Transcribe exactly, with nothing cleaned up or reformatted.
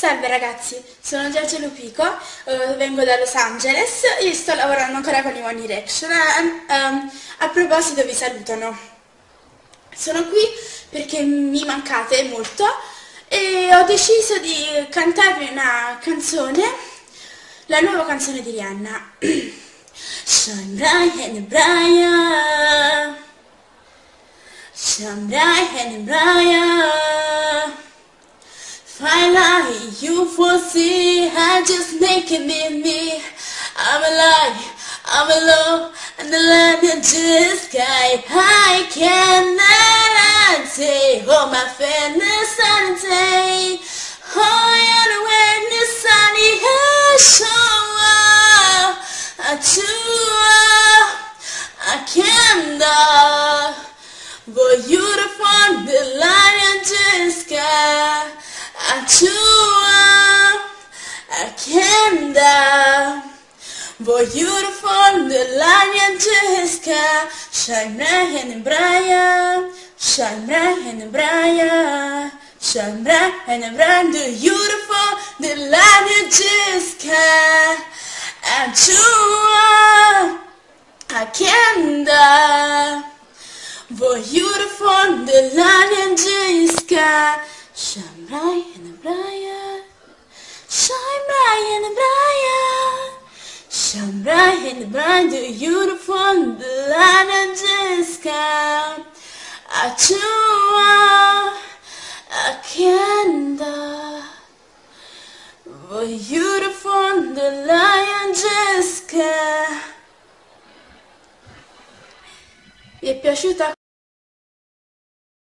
Salve ragazzi, sono Giorgia Lupico, eh, vengo da Los Angeles e sto lavorando ancora con i One Direction. Eh, ehm, a proposito vi salutano. Sono qui perché mi mancate molto e ho deciso di cantarvi una canzone, la nuova canzone di Rihanna. Shine bright and brighter, shine bright and brighter. Finally you foresee, I just naked in me. I'm alive, I'm alone, and the land is the sky. I cannot say, oh my fairness and say, oh you're the witness, sunny show. I too, I can't, but you to find the light in the sky. I too, I can't die, but you to find the light in the sky. Shine bright and brighter, shine bright and brighter, shine bright and bright, the beautiful, the light in the sky. I too, I can't die, but you to find the light in the sky. Shine bright and brighter, shine bright and brighter, shine bright and bright, the beautiful, the light in the sky. I too, I can't die, but beautiful, the light in the sky. Vi è piaciuta?